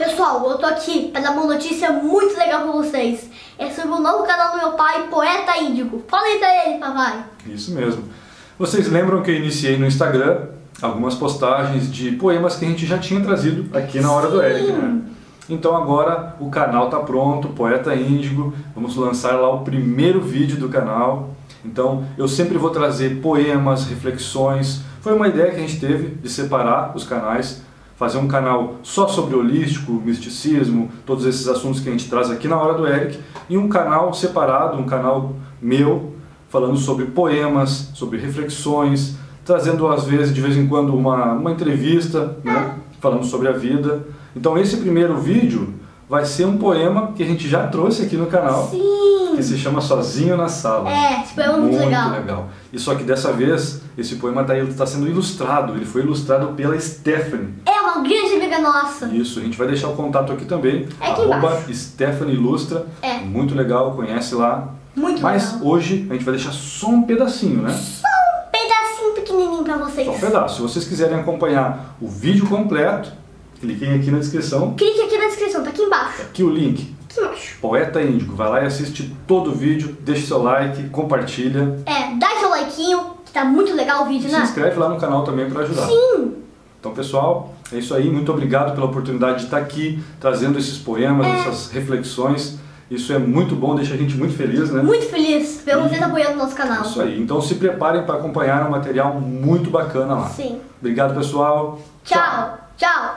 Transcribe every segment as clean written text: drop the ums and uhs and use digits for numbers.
Pessoal, eu tô aqui para dar uma notícia muito legal pra vocês. É sobre o novo canal do meu pai, Poeta Índigo. Fala aí pra ele, papai. Isso mesmo. Vocês lembram que eu iniciei no Instagram algumas postagens de poemas que a gente já tinha trazido aqui na Hora do Eric, né? Então agora o canal tá pronto, Poeta Índigo. Vamos lançar lá o primeiro vídeo do canal. Então eu sempre vou trazer poemas, reflexões. Foi uma ideia que a gente teve de separar os canais, fazer um canal só sobre holístico, misticismo, todos esses assuntos que a gente traz aqui na Hora do Eric, e um canal separado, um canal meu, falando sobre poemas, sobre reflexões, trazendo às vezes, de vez em quando, uma entrevista, né, falando sobre a vida. Então esse primeiro vídeo vai ser um poema que a gente já trouxe aqui no canal. Sim. Que se chama Sozinho na Sala. Esse poema é muito legal. E só que dessa vez, esse poema está sendo ilustrado. Ele foi ilustrado pela Stephanie. É uma grande amiga nossa. Isso, a gente vai deixar o contato aqui também. Aqui embaixo. Stephanie Ilustra. Muito legal, conhece lá. Muito Mas legal. hoje a gente vai deixar só um pedacinho, né? Só um pedacinho pequenininho pra vocês. Só um pedaço. Se vocês quiserem acompanhar o vídeo completo, cliquem aqui na descrição. Clique aqui na descrição, tá aqui embaixo. Aqui o link. Aqui embaixo. Poeta Índigo. Vai lá e assiste todo o vídeo, deixa seu like, compartilha. Dá seu likeinho, que tá muito legal o vídeo, Se né? inscreve lá no canal também para ajudar. Sim. Então, pessoal, é isso aí. Muito obrigado pela oportunidade de estar aqui, trazendo esses poemas, essas reflexões. Isso é muito bom, deixa a gente muito feliz, né? Muito feliz ver vocês apoiando o nosso canal. Isso aí. Então se preparem para acompanhar um material muito bacana lá. Sim. Obrigado, pessoal. Tchau. Tchau.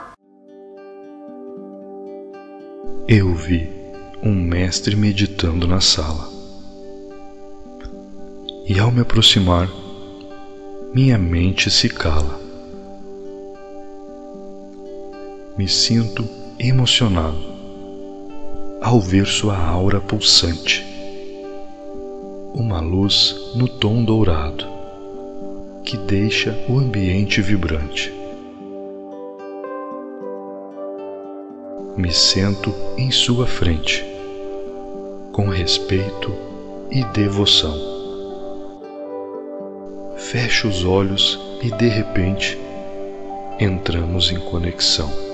Eu vi um mestre meditando na sala. E ao me aproximar, minha mente se cala. Me sinto emocionado ao ver sua aura pulsante, uma luz no tom dourado que deixa o ambiente vibrante. Me sento em sua frente, com respeito e devoção. Fecho os olhos e de repente entramos em conexão.